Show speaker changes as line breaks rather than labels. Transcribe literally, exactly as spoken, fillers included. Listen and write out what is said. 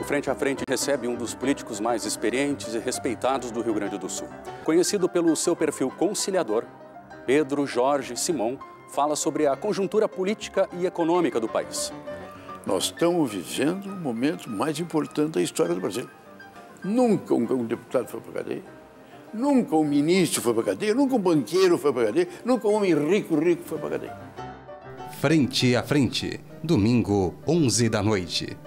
O Frente a Frente recebe um dos políticos mais experientes e respeitados do Rio Grande do Sul. Conhecido pelo seu perfil conciliador, Pedro Jorge Simão fala sobre a conjuntura política e econômica do país.
Nós estamos vivendo o momento mais importante da história do Brasil. Nunca um, um deputado foi para a cadeia, nunca um ministro foi para a cadeia, nunca um banqueiro foi para a cadeia, nunca um homem rico, rico foi para a cadeia.
Frente a Frente, domingo, onze da noite.